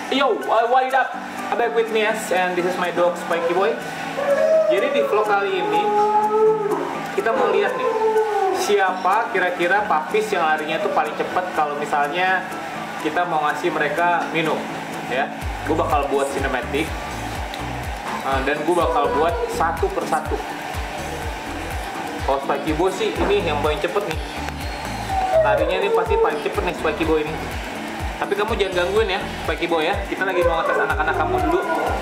Yo, what up? Back with me yes, and this is my dog Spiky Boy. Jadi di vlog kali ini kita mau lihat nih siapa kira-kira puppies yang larinya tuh paling cepet kalau misalnya kita mau ngasih mereka minum, ya. Gue bakal buat sinematik dan gue bakal buat satu persatu. Kalau Spiky Boy sih ini yang paling cepet nih. Larinya ini pasti paling cepet nih Spiky Boy ini. Tapi kamu jangan gangguin ya, Spiky Boy ya. Kita lagi mau ngetes anak-anak kamu dulu.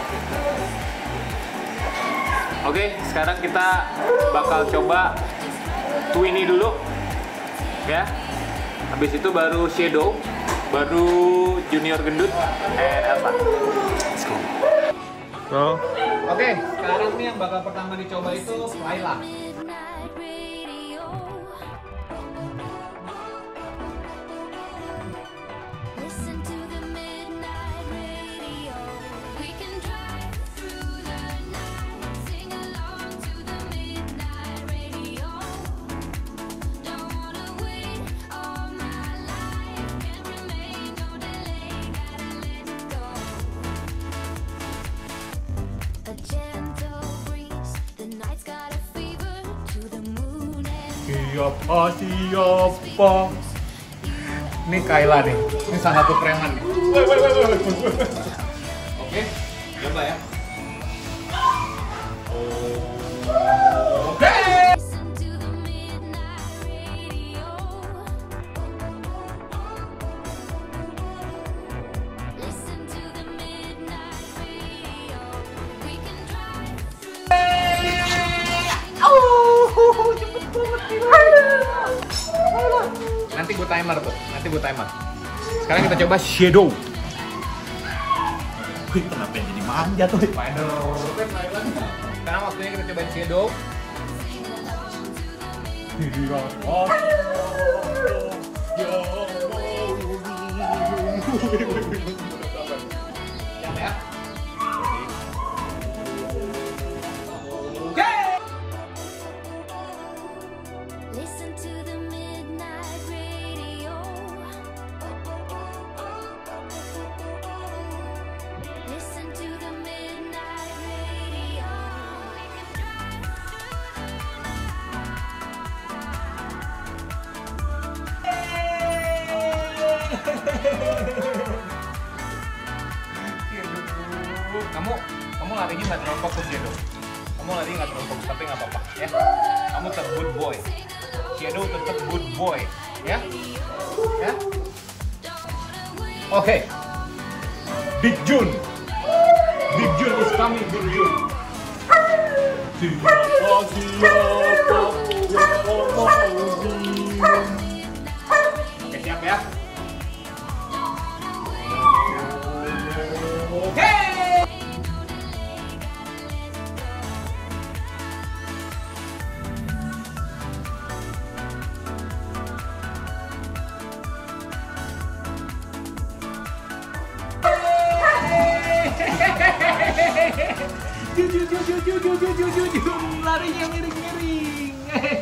Oke, sekarang kita bakal coba Twinnie dulu, ya. Habis itu baru Shadow, baru Junior Gendut, Elsa. Let's go. So, oke, sekarang nih yang bakal pertama dicoba itu Layla. Siapa? Ini Kayla nih. Ini salah satu preman nih. Oke, coba ya. Oke. Nanti gue timer tuh, Sekarang kita coba Shadow. Wih, kenapa jadi manja tuh? Sekarang waktunya kita coba Shadow. Siap ya? Kamu larinya nggak terlalu fokus ya dong. Kamu larinya nggak terlalu fokus tapi nggak apa-apa ya. Kamu tetap good boy. Shadow tetap good boy ya. Ya. Oke. Big Jun is coming. Big Jun. Oke, siap ya. Oke. Larinya miring-miring.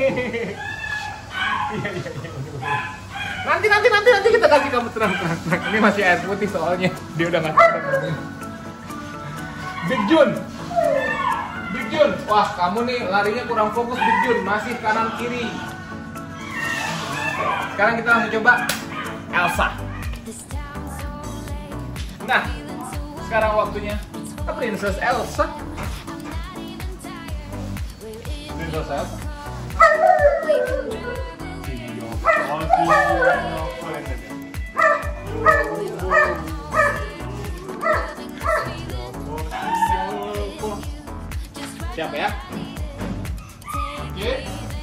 Nanti kita kasih kamu tenang. Ini masih air putih soalnya. Dia udah nggak tenang. Big Jun. Wah, kamu nih larinya kurang fokus Big Jun. Masih kanan kiri. Sekarang kita langsung coba Elsa. Nah, sekarang waktunya Princess Elsa. Siap ya? Oke.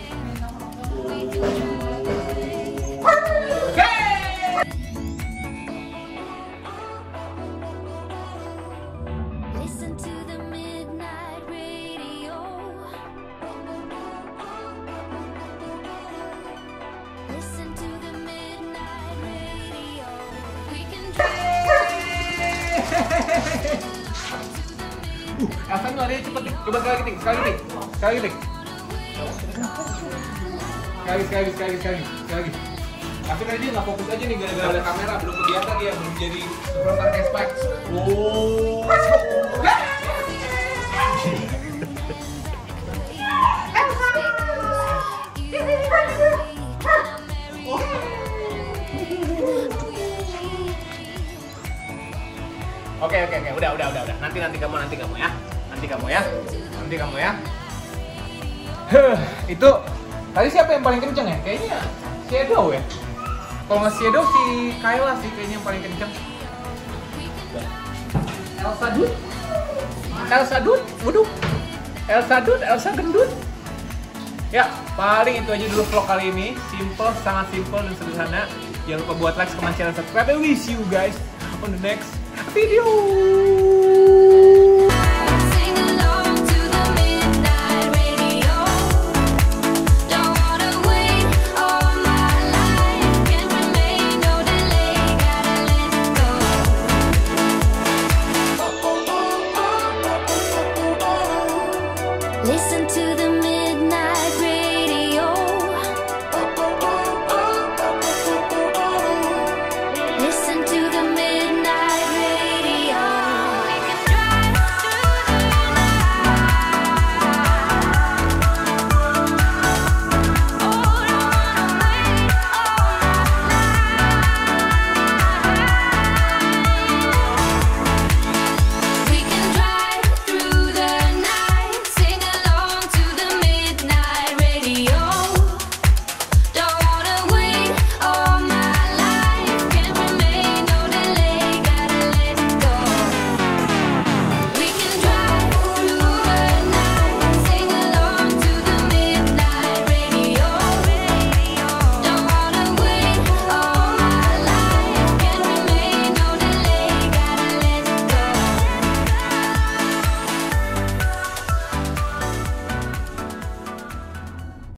Elsa larinya cepet nih. Coba sekali lagi. Sekali lagi. Tapi tadi dia nggak fokus aja nih gara-gara ada kamera, belum kebiasa dia, belum jadi supporter kayak Spike. Oh. Oke, udah. Nanti kamu ya. Itu tadi siapa yang paling kenceng ya? Kayaknya Shadow ya. Kalau nggak Shadow si Kayla sih kayaknya yang paling kenceng. Elsa gendut. Ya, paling itu aja dulu vlog kali ini. Simple, sangat simple dan sederhana. Jangan lupa buat like, comment, share, dan subscribe. We see you guys on the next video.